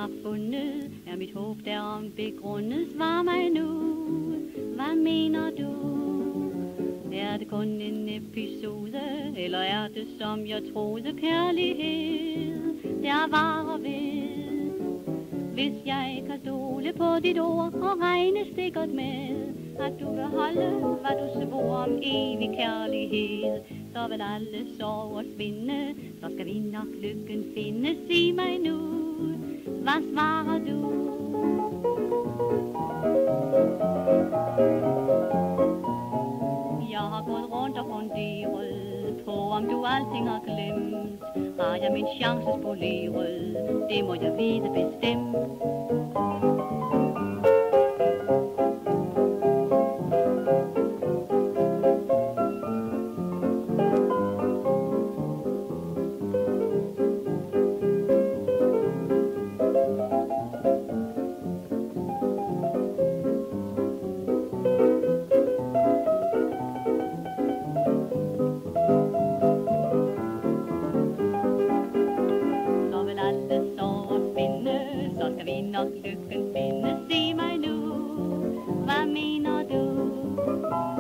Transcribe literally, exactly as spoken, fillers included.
har fundet, er mit håb derom begrundet. Svar mig nu, hvad mener du? Er det kun en episode, eller er det som jeg troede kærlighed? Der varer ved, hvis jeg kan stole på dit ord og regne sikkert med, at du vil holde, hvad du svor om evig kærlighed. Så vil alle sorger svinde, så skal vi nok lykken finde. Sig mig nu, hvad svarer du? Jeg har gået rundt og funderet på, om du alting har glemt. Har jeg min chance spoleret? Det må jeg vide bestemt. Skal vi nok lykken finde? Sig mig nu, hvad mener du?